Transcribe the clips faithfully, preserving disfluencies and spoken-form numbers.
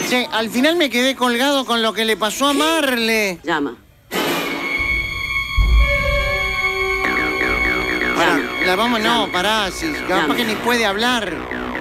Che, al final me quedé colgado con lo que le pasó a Marle. Llama. Pará, la vamos, no, pará, si capaz que ni puede hablar.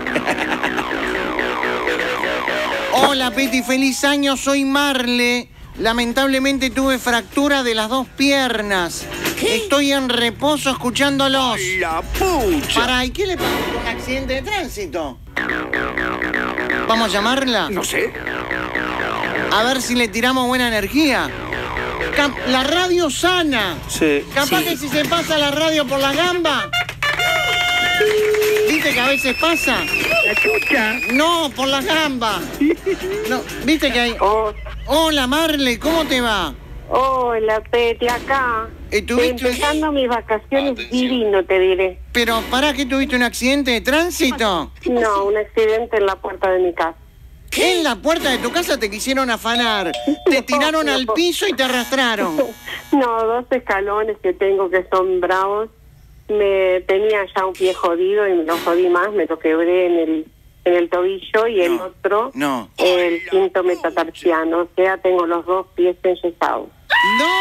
Hola, Peti, feliz año, soy Marle. Lamentablemente tuve fractura de las dos piernas. ¿Qué? Estoy en reposo escuchándolos. ¡Ay, la pucha! Pará, ¿y qué le pasó? ¿Un accidente de tránsito? ¿Vamos a llamarla? No sé. A ver si le tiramos buena energía. Cap la radio sana. Sí. Capaz Sí. que si se pasa la radio por la gamba. ¿Viste que a veces pasa? La chucha. No, por la gamba. No, ¿viste que hay? Oh, Hola, Marle, ¿cómo te va? hola, Peti, acá. ¿Estuviste- Empezando mis vacaciones divino, te diré. Pero, ¿para qué tuviste un accidente de tránsito? No, un accidente en la puerta de mi casa. En la puerta de tu casa te quisieron afanar. Te tiraron No, al no. piso y te arrastraron. No, dos escalones que tengo que son bravos. Me tenía ya un pie jodido y me lo jodí más, me lo quebré en el en el tobillo y el No, otro, no. el quinto metatarsiano. O sea, tengo los dos pies enyesados. ¡No!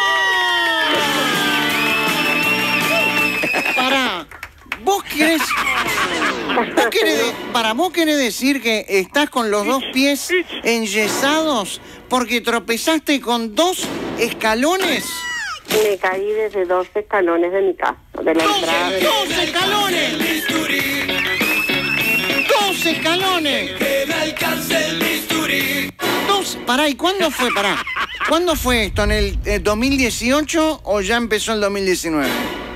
Pará, ¿vos querés... ¿Vos querés de- para vos querés decir que estás con los dos pies enyesados porque tropezaste con dos escalones? Me caí desde dos escalones de mi casa, de la entrada. ¡Dos, de- dos escalones! ¡Dos escalones! Dos, pará, ¿y cuándo fue? Pará. ¿Cuándo fue esto? ¿En el eh, dos mil dieciocho o ya empezó el dos mil diecinueve?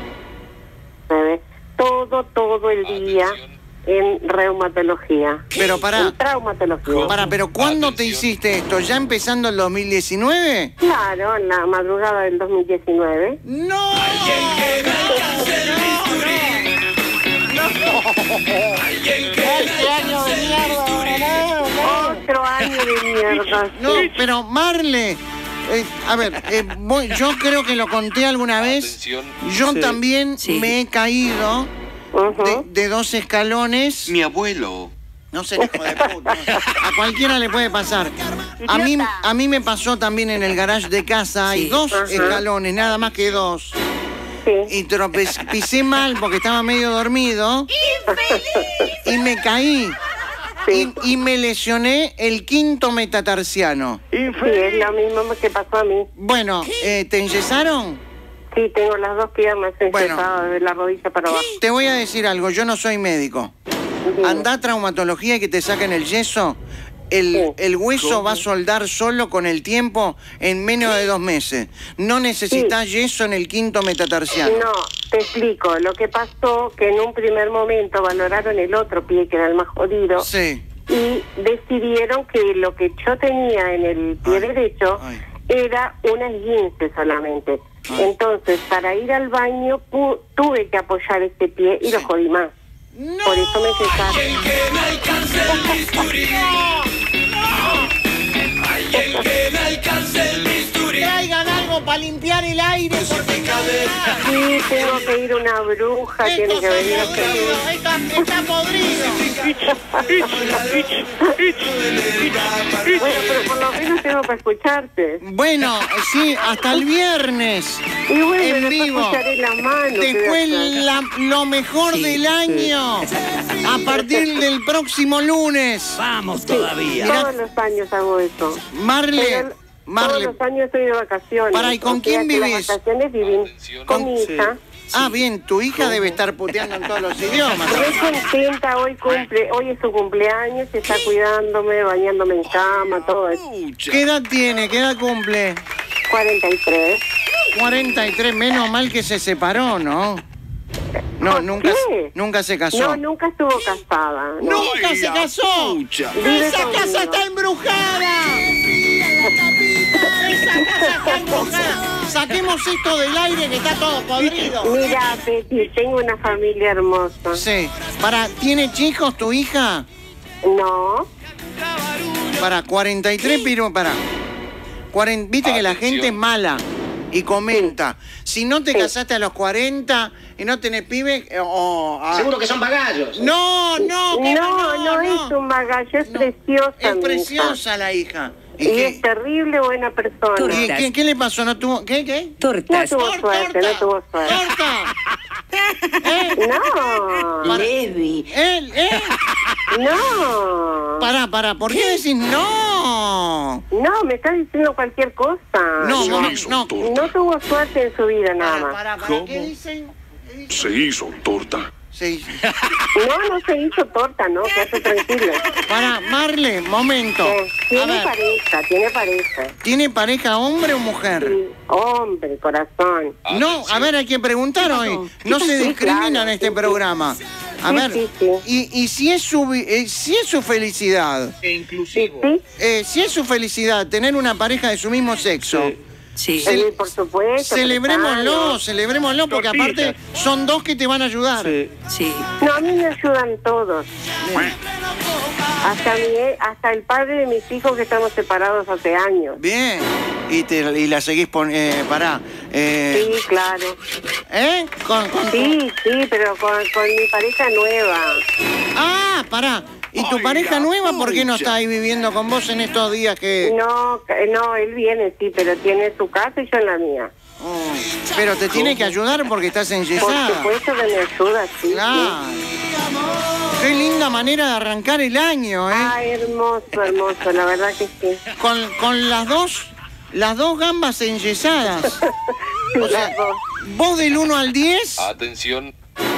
Todo, todo el día en reumatología. Pero pará, En traumatología. pará, pero ¿cuándo te hiciste esto? ¿Ya empezando el dos mil diecinueve? Claro, en la madrugada del dos mil diecinueve. ¡No! ¡Este año de mierda! Otro año de mierda. No, pero Marle, eh, a ver, eh, voy- yo creo que lo conté alguna vez. Yo Sí. también Sí. me he caído Ujú. de, de dos escalones. Mi abuelo. No sé, hijo de puta. A cualquiera le puede pasar. A mí, a mí me pasó también en el garage de casa. Hay Sí. dos Ajá. escalones, nada más que dos. Sí. Y tropecé, pisé mal porque estaba medio dormido. Y me caí. Sí. Y, y me lesioné el quinto metatarsiano. Sí, es lo mismo que pasó a mí. Bueno, eh, ¿te enyesaron? Sí, tengo las dos piernas Bueno. enyesadas de la rodilla para abajo. Te voy a decir algo, yo no soy médico. Dime. Andá a traumatología y que te saquen el yeso. El, Sí. el hueso va a soldar solo con el tiempo en menos de dos meses. No necesitas yeso en el quinto metatarsiano. No, te explico. Lo que pasó que en un primer momento valoraron el otro pie, que era el más jodido, Sí. y decidieron que lo que yo tenía en el pie Ay, derecho ay. era un esguince solamente. Ay. Entonces, para ir al baño pu- tuve que apoyar este pie y lo Sí. jodí más. ¡No! Por eso me cesaron. Traigan algo para limpiar el aire porque Sí, tengo que ir a una bruja, tiene esto que venir a está hacer... podrido, está, está podrido. Bueno, pero por lo menos tengo para escucharte. Bueno, sí, hasta el viernes. Y bueno, En después vivo. escucharé la mano. Te que fue voy a hacer. la- lo mejor Sí, del año. A partir del próximo lunes. Vamos todavía. Mirá. Todos los años hago eso. Marle, Pero todos Marle. los años estoy de vacaciones. Pará, ¿y con O sea quién que vivís? Las vacaciones viví con mi Sí. hija. Ah, bien, tu hija debe estar puteando en todos los idiomas. Estoy contenta, hoy cumple, hoy es su cumpleaños, y está cuidándome, bañándome en cama, todo eso. Pucha. ¿Qué edad tiene? ¿Qué edad cumple? cuarenta y tres. cuarenta y tres, menos mal que se separó, ¿no? No, ¿Por nunca, qué? nunca se casó. No, nunca estuvo casada. No. ¡Nunca Ay, se la casó! pucha. Vive ¡Esa conmigo. casa está embrujada! ¡Esa casa está embrujada! Saquemos esto del aire que está todo podrido. Mira, Betty, tengo una familia hermosa. Sí. Para, ¿tiene chicos tu hija? No, Para, cuarenta y tres, pero para. cuarenta, viste que la gente es mala. y comenta. Si no te Sí. casaste a los cuarenta y no tenés pibe, eh, o... ah. Seguro que son bagallos. No, no, que No, no, es un bagallo, es No, preciosa. Es mi preciosa la hija. hija. Y qué- es terrible buena persona. Turca. ¿Y qué, qué le pasó? ¿No tuvo? ¿Qué? ¿Qué? No Tortas. tuvo Tor- suerte, no tuvo suerte. ¡Torta! ¿Eh? No, Para- Levi. Él, ¿eh? no. Pará, pará, ¿por qué decís no? No, me está diciendo cualquier cosa. No, no, no, no. no tuvo suerte en su vida nada Pará, más. pará, pará, ¿Cómo? ¿qué dicen? ¿Qué dicen? Se hizo torta. Sí. No, no se hizo torta, no, quédate tranquilo. Pará, Marle, momento. Eh, A tiene ver, pareja, tiene pareja. ¿tiene pareja hombre o mujer? Sí, hombre, corazón. No, a ver, hay que preguntar hoy. No se Sí, discrimina en claro, este sí, sí. programa. A Sí, ver, sí, sí. y, y si es su vi- eh, si es su felicidad, Sí, sí, eh, si es su felicidad tener una pareja de su mismo sexo, Sí. sí, por supuesto. celebrémoslo, claro. celebrémoslo, porque aparte son dos que te van a ayudar. Sí. No, a mí me ayudan todos. Hasta, mi, hasta el padre de mis hijos que estamos separados hace años. Bien. Y, te, y la seguís pon, eh, pará. Eh, Sí, claro. ¿Eh? Con, con- Sí, sí, pero con, con mi pareja nueva. Ah, pará. ¿Y tu Ay, pareja la nueva por qué no pucha. está ahí viviendo con vos en estos días que... No, c- no, él viene, sí, pero tiene su casa y yo en la mía. Oh, pero te tiene que ayudar porque estás Por enyesada. supuesto que me ayuda, sí. Claro. sí. Qué linda manera de arrancar el año, ¿eh? Ay, hermoso, hermoso, la verdad que sí. Con, con las dos, las dos gambas enyesadas. O sea, Las dos. vos del uno al diez, Atención.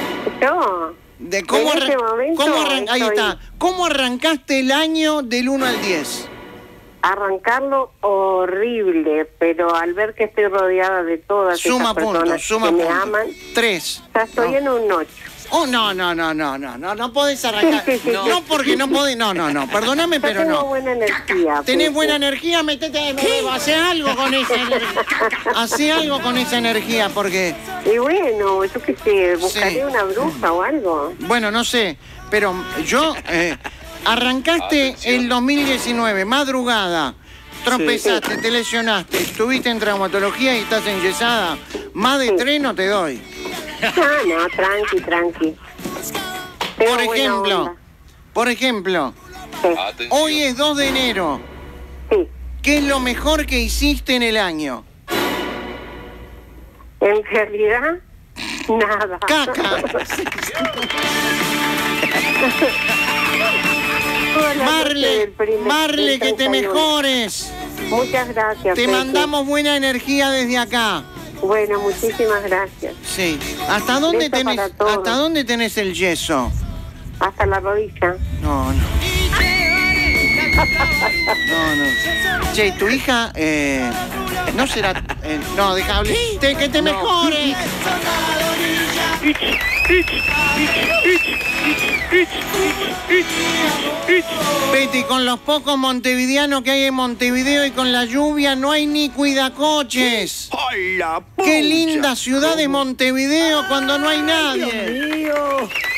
Yo, de cómo, en este arran- momento cómo arran- ahí estoy- está. ¿Cómo arrancaste el año del uno al diez? arrancarlo horrible, pero al ver que estoy rodeada de todas Suma esas puntos, personas suma que me puntos. aman, Tres. ya estoy No. en un ocho. Oh, no, no, no, no, no, no, no podés arrancar. Sí, sí, sí, no, sí. no, porque no podés, no, no, no, perdóname, Yo pero tengo no. buena energía. Tenés Pepe. buena energía, metete de nuevo, hacé algo con esa energía. Hacé algo con esa energía, porque, Y bueno, yo qué sé, buscaré Sí. una bruja o algo. bueno, no sé, pero yo, eh, arrancaste Atención. el dos mil diecinueve, madrugada, tropezaste, te lesionaste, estuviste en traumatología y estás enyesada, más de Sí. tres no te doy. Ah, no, tranqui, tranqui. Tengo Por buena ejemplo, onda. por ejemplo, Sí, Atención. hoy es dos de enero, sí. ¿qué es lo mejor que hiciste en el año? En realidad, nada. Caca. Toda la noche Marle, del primer- Marle, del que te treinta y uno. mejores. Muchas gracias. Te Pepe. mandamos buena energía desde acá. Bueno, muchísimas gracias. Sí. ¿Hasta dónde Beso tenés, para todos. hasta dónde tenés el yeso? Hasta la rodilla. No, no. No, no. Che, tu hija, eh, no será. eh, no, deja hablar. Te- que te mejores. Betty, con los pocos montevideanos que hay en Montevideo y con la lluvia no hay ni cuidacoches. ¡Ay, la pucha! Qué linda ciudad de Montevideo cuando no hay nadie. Mío.